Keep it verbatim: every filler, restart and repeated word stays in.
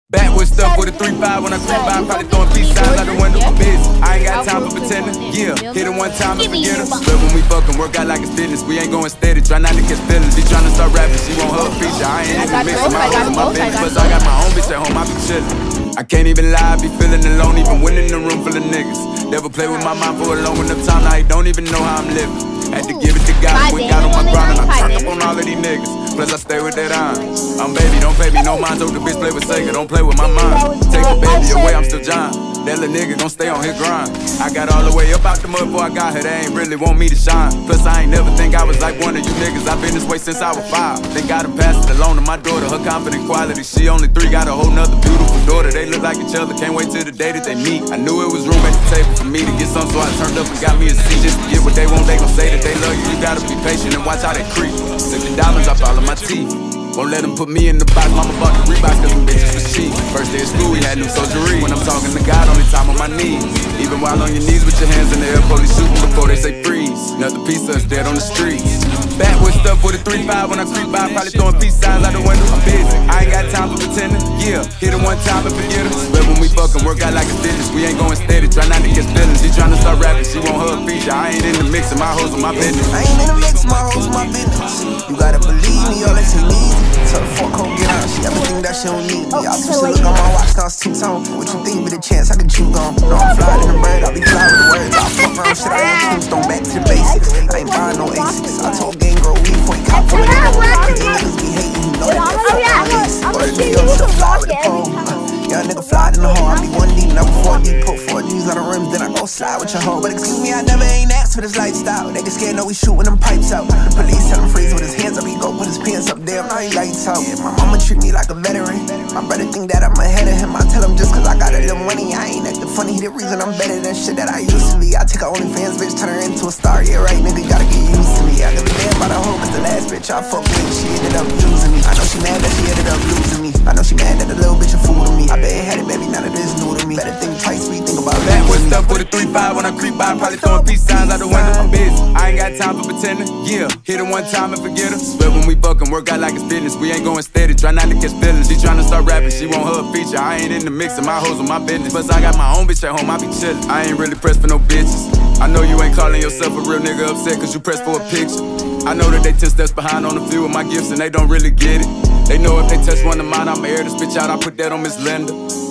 Back with stuff with a three five when I creep by, probably throwing peace signs out the window for business. I ain't got time for pretending, yeah, hit it one time and forget her. But when we fuckin', work out like it's business, we ain't going steady, try not to catch feelings. She tryna start rapping, she want her feature, I ain't even mixing my hoes and my business. Plus I got my own bitch at home, I be chillin'. I can't even lie, I be feeling alone, even when in the room full of niggas. Never play with my mind for a long enough time, now I don't even know how I'm living. Had to give it to God, we got on my grind and I turned up on all of these niggas. Plus I stay with that iron. I'm baby, don't pay me no mind, told the bitch play with Sega, don't play with my mind. Take the baby away, I'm still John. That little nigga gon' stay on his grind. I got all the way up out the mud before I got her, they ain't really want me to shine. Plus I ain't never think I was like one of you niggas, I been this way since I was five. Think I done passed it along to my daughter, her confident quality. She only three, got a whole nother beautiful daughter. They look like each other, can't wait till the day that they meet. I knew it was room at the table for me to get some, so I turned up and got me a seat. Just to get what they want, they gon' say that they love you. You gotta be patient and watch how they creep. Took the diamonds off all of my teeth. Won't let them put me in the box, mama bought the Reeboks cause them bitches was cheap. First day of school we had new soldiery. When I'm talking to God, only time on my knees. Even while on your knees with your hands in the air, police shooting before they say freeze. Another piece of us dead on the streets. Back with stuff with a three five when I creep by, probably throwing peace signs out the window. I'm busy, I ain't got time for pretending, yeah, hit it one time and forget her. But when we fuckin', work out like it's business, we ain't going steady, try not to catch feelings. She tryna start rapping, she want her feature, I ain't in the mix of my hoes and my business. I ain't in the mix of my hoes and my business. You gotta believe me, all that she needs. Tell the fuck hoe get out, she everything that she don't need. Y'all too shit, look on my watch, now it's two-tone. What you think with a chance, how could you go? No, I'm flying in the bird, I'll be flying with the words. I'll fuck around shit, I am tombstone, back to the basics. I ain't buying no aces, I told gang girl weed for a cop for a nigga. Niggas be hating, you know that that fuck my ace. Or the New York shit fly with the pole. Young nigga fly in the hole, I be one deep, number four deep, put four G's on the rims, then I go slide with your hoe. But excuse me, I never ain't asked for this lifestyle. They get scared, know we shootin' them pipes out. The police tell him freeze with his hands up, he go put his pants up, damn, now he lights out. Yeah, my mama treat me like a veteran. My brother think that I'm ahead of him. I tell him just cause I got a little money, I ain't acting funny. He the reason I'm better than shit that I used to be. I take a OnlyFans bitch, turn her into a star, yeah right, nigga, gotta get used to me. I give a damn about a hoe cause the last bitch I fucked with, she ended up using me. I know she mad that she ended up losing me. I know she mad that the little bitch a fool to me. I bet it had it, baby, none of this new to me. Better think twice when you think about it. Back with stuff with a three five when I creep by, probably throwing peace signs out the window. I'm busy, I ain't got time for pretending, yeah, hit it one time and forget her. But when we fuckin', work out like it's business, we ain't going steady, try not to catch feelings. She tryna start rapping, she want her feature, I ain't in the mix of my hoes with my business. Plus I got my own bitch at home, I be chillin'. I ain't really pressed for no bitches. I know you ain't calling yourself a real nigga upset cause you pressed for a picture. I know that they ten steps behind on a few of my gifts and they don't really get it. They know if they touch one of mine, I'ma air this bitch out, I put that on Miss Linda.